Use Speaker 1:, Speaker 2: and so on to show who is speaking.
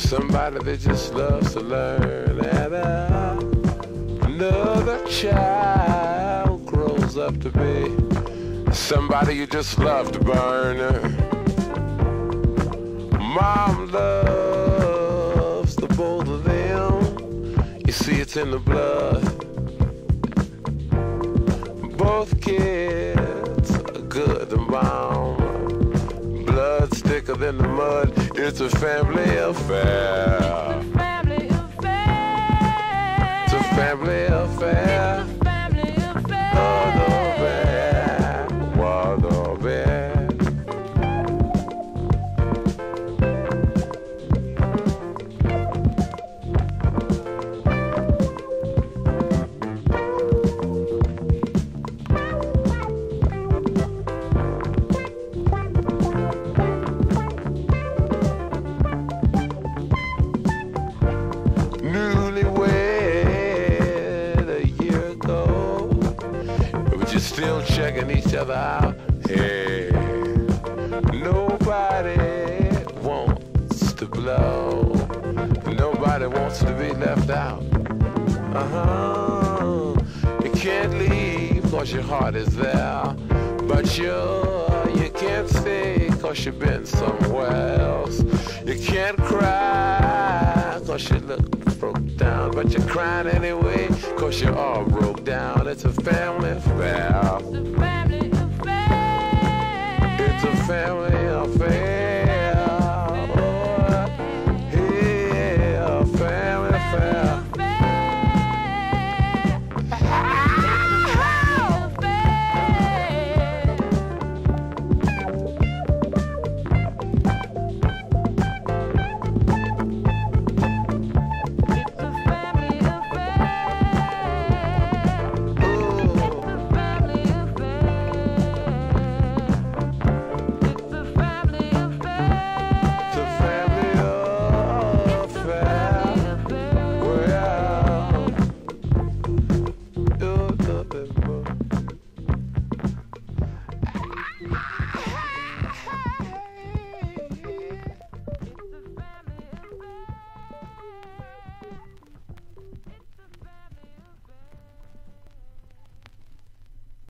Speaker 1: Somebody that just loves to learn, and another child grows up to be somebody you just love to burn. Mom loves the both of them. You see, it's in the blood. Both kids are good and mom. Blood's thicker than the mud. It's a family affair.
Speaker 2: It's a family affair.
Speaker 1: It's a family affair.
Speaker 2: It's a family affair.
Speaker 1: Still checking each other out. Hey, nobody wants to blow. Nobody wants to be left out. You can't leave cause your heart is there, but you can't stay cause you've been somewhere else. You can't cry cause you look broke down, but you're crying anyway cause you're all broke down. It's a family affair.
Speaker 2: It's a family affair.
Speaker 1: It's a family